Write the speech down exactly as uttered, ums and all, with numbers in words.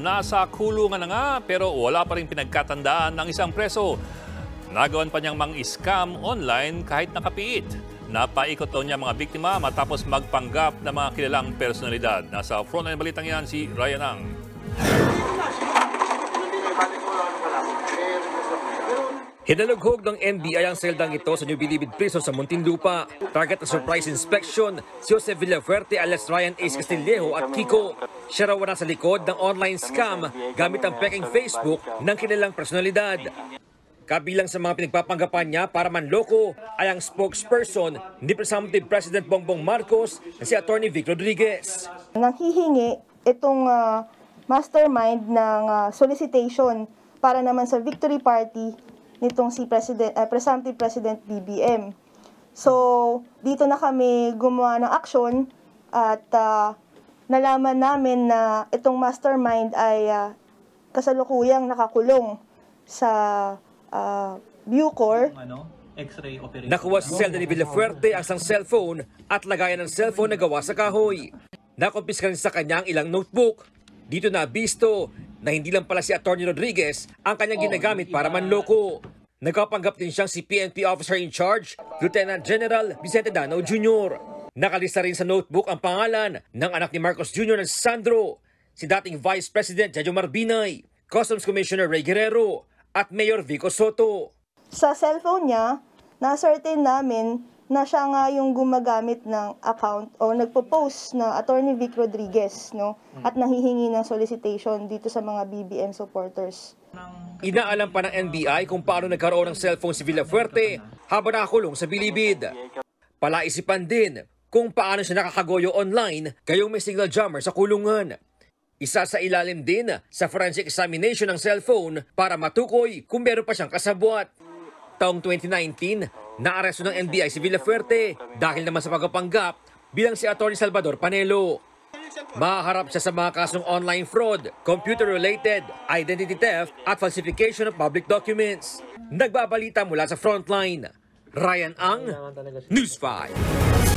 nasa kulungan na nga pero wala pa rin pinagkatandaan ng isang preso. Nagawan pa niyang mang-scam online kahit nakapiit. Napaikot daw niya mga biktima matapos magpanggap ng mga kilalang personalidad. Nasa frontline balitang yan si Ryan Ang. Hinalughog ng N B I ang seldang ito sa New Bilibid Prison sa Muntinlupa. Target na surprise inspection si Jose Villafuerte alias Ryan Ace Castillejo at Kiko. Siya raw na sa likod ng online scam gamit ang peking Facebook ng kilalang personalidad. Kabilang sa mga pinagpapanggapan niya para manloko ay ang spokesperson ni Presumptive President Bongbong Marcos na si Attorney Vic Rodriguez. Nanghihingi itong uh, mastermind ng uh, solicitation para naman sa victory party nitong si President, uh, Presumptive President B B M. So, dito na kami gumawa ng aksyon at uh, nalaman namin na itong mastermind ay uh, kasalukuyang nakakulong sa uh, Bucor. Nakuha sa selda ni Villafuerte ang isang cellphone at lagayan ng cellphone na gawa sa kahoy. Nakumpiska rin sa kanya ang ilang notebook. Dito na bisto na hindi lang pala si Attorney Rodriguez ang kanyang ginagamit para manloko. Nagkapanggap din siyang si P N P Officer in Charge, Lieutenant General Vicente Danao Junior Nakalista rin sa notebook ang pangalan ng anak ni Marcos Junior na si Sandro, si dating Vice President Jojo Marbinay, Customs Commissioner Ray Guerrero at Mayor Vico Soto. Sa cellphone niya, na-certain namin na siya nga yung gumagamit ng account o nagpo-post na Attorney Vic Rodriguez, no? At nanghihingi ng solicitation dito sa mga B B M supporters. Inaalam pa ng N B I kung paano nagkaroon ng cellphone si Villafuerte habang nakakulong sa Bilibid. Palaisipan din kung paano siya nakakagoyo online kayong may signal jammer sa kulungan. Isa sa ilalim din sa forensic examination ng cellphone para matukoy kung meron pa siyang kasabwat. Taong twenty nineteen, naaresto ng N B I si Villafuerte dahil naman sa pagpapanggap bilang si Attorney Salvador Panelo. Maharap siya sa mga kasong online fraud, computer-related, identity theft at falsification of public documents. Nagbabalita mula sa Frontline, Ryan Ang, News five.